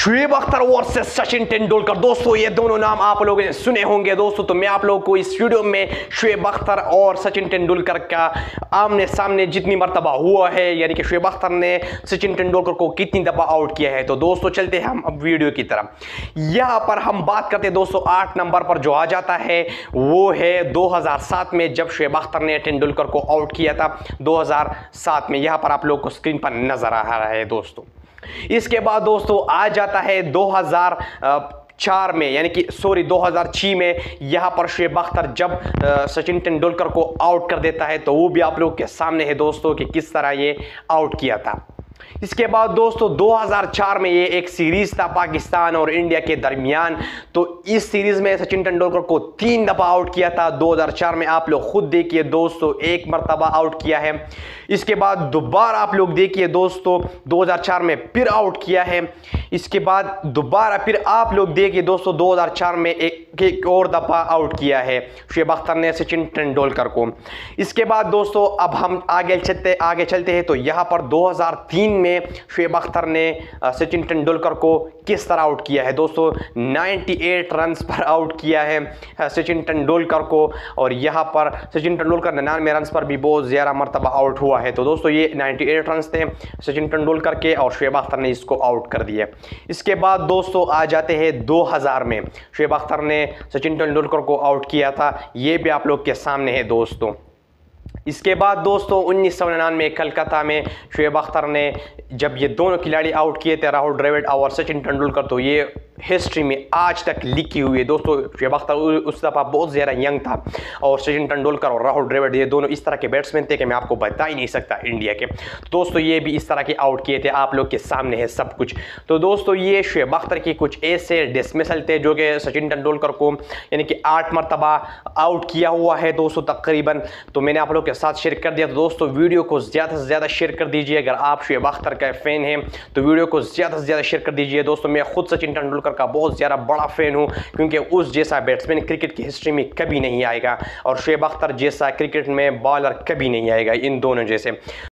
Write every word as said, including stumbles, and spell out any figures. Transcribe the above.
Shoaib Akhtar versus Sachin Tendulkar. दोस्तों ये दोनों नाम आप लोगों ने सुने होंगे दोस्तों, तो मैं आप लोगों को इस वीडियो में शुएब अख्तर और सचिन तेंदुलकर का आमने सामने जितनी मर्तबा हुआ है, यानी कि शुएब अख्तर ने सचिन तेंदुलकर को कितनी दफा आउट किया है। तो दोस्तों चलते हैं हम अब वीडियो की तरफ। यहाँ पर हम बात करते हैं दोस्तों आठ नंबर पर जो आ जाता है वो है दो हज़ार सात में, जब शुएब अख्तर ने तेंदुलकर को आउट किया था दो हज़ार सात में। यहाँ पर आप लोग को स्क्रीन पर नजर आ रहा है दोस्तों। इसके बाद दोस्तों आ जाता है दो हज़ार चार में, यानी कि सॉरी दो हज़ार छह में। यहां पर शुएब अख्तर जब सचिन तेंदुलकर को आउट कर देता है तो वो भी आप लोग के सामने है दोस्तों कि किस तरह ये आउट किया था। इसके बाद दोस्तों दो हज़ार चार में ये एक सीरीज था पाकिस्तान और इंडिया के दरमियान। तो इस सीरीज में सचिन तेंदुलकर को तीन दफा आउट किया था। दो हज़ार चार में आप लोग खुद देखिए दोस्तों, एक मरतबा आउट किया है। इसके बाद दोबारा आप लोग देखिए दोस्तों दो हज़ार चार में फिर आउट किया है। इसके बाद दोबारा फिर आप लोग देखिए दोस्तों दो हज़ार चार में एक, एक और दफा आउट किया है शुएब अख्तर ने सचिन तेंदुलकर को। इसके बाद दोस्तों अब हम आगे चलते आगे चलते हैं तो यहाँ पर दो हज़ार तीन में शुएब अख्तर ने सचिन तेंदुलकर को किस तरह आउट किया है दोस्तों। अट्ठानवे रन्स पर आउट किया है सचिन तेंदुलकर को, और यहाँ पर सचिन तेंदुलकर निन्यानवे रन्स पर भी बहुत ज़्यादा मरतबा आउट हुआ है। तो दोस्तों ये अट्ठानवे रन्स थे सचिन तेंदुलकर के और शुएब अख्तर ने इसको आउट कर दिया। इसके बाद दोस्तों आ जाते हैं दो हज़ार में, शुएब अख्तर ने सचिन तेंदुलकर को आउट किया था, ये भी आप लोग के सामने है दोस्तों। इसके बाद दोस्तों उन्नीस सौ निन्यानवे कलकत्ता में शुएब अख्तर ने जब ये दोनों खिलाड़ी आउट किए थे राहुल द्रविड़ और सचिन तेंदुलकर, तो ये हिस्ट्री में आज तक लिखी हुई है दोस्तों। शुएब अख्तर उस दफ़ा बहुत ज़्यादा यंग था और सचिन तेंदुलकर और राहुल द्रविड़ ये दोनों इस तरह के बैट्समैन थे कि मैं आपको बता ही नहीं सकता इंडिया के। दोस्तों ये भी इस तरह के आउट किए थे, आप लोग के सामने है सब कुछ। तो दोस्तों ये शुएब अख्तर की कुछ ऐसे डिसमिसल थे जो कि सचिन तेंदुलकर को यानी कि आठ मरतबा आउट किया हुआ है दोस्तों तकरीबन। तो मैंने आप लोग के साथ शेयर कर दिया। तो दोस्तों वीडियो को ज़्यादा से ज़्यादा शेयर कर दीजिए। अगर आप शुएब अख्तर का फ़ैन हैं तो वीडियो को ज़्यादा से ज़्यादा शेयर कर दीजिए दोस्तों। मैं खुद सचिन तेंदुलकर का बहुत ज़्यादा बड़ा फ़ैन हूँ, क्योंकि उस जैसा बैट्समैन क्रिकेट की हिस्ट्री में कभी नहीं आएगा और शुएब अख्तर जैसा क्रिकेट में बॉलर कभी नहीं आएगा इन दोनों जैसे।